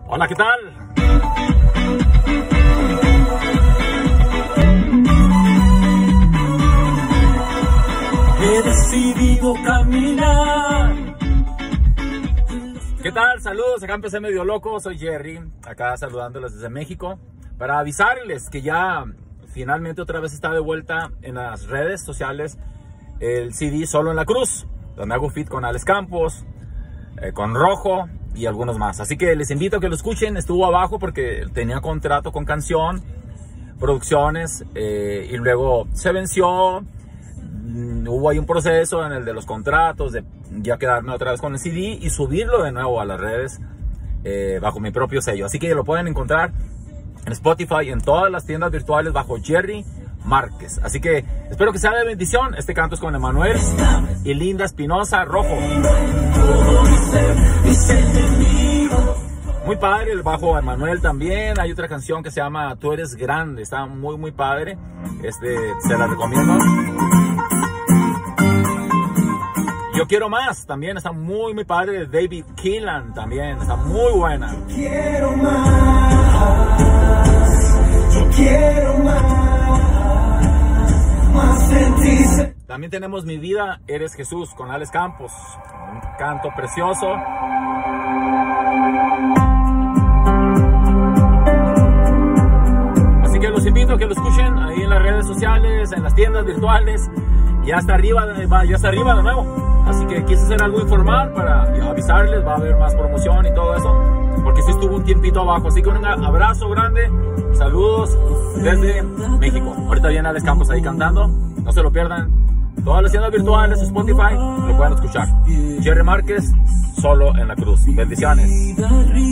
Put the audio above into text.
Hola, ¿qué tal? He decidido caminar. ¿Qué tal? Saludos, acá empecé medio loco, soy Jerry, acá saludándolos desde México, para avisarles que ya finalmente otra vez está de vuelta en las redes sociales el CD Solo en la Cruz, donde hago feat con Alex Campos, con Rojo y algunos más. Así que les invito a que lo escuchen, estuvo abajo porque tenía contrato con Canción, Producciones, y luego se venció. Hubo ahí un proceso en el de los contratos, de ya quedarme otra vez con el CD y subirlo de nuevo a las redes bajo mi propio sello. Así que lo pueden encontrar en Spotify y en todas las tiendas virtuales bajo Jerry Márquez. Así que espero que sea de bendición. Este canto es con Emanuel y Linda Espinosa, Rojo. Muy padre el bajo Emanuel también. Hay otra canción que se llama Tú Eres Grande. Está muy padre. Se la recomiendo. Yo Quiero Más también está muy padre. David Keelan también está muy buena. Quiero más. Yo quiero más en ti. También tenemos Mi Vida Eres Jesús con Alex Campos. Un canto precioso. Así que los invito a que lo escuchen ahí en las redes sociales, en las tiendas virtuales. Ya está arriba de nuevo. Así que quise hacer algo informal para avisarles, va a haber más promoción y todo eso, porque sí estuvo un tiempito abajo. Así que un abrazo grande, saludos desde México. Ahorita viene Alex Campos ahí cantando, no se lo pierdan. Todas las tiendas virtuales, Spotify, lo pueden escuchar. Jerry Márquez, Solo en la Cruz. Bendiciones.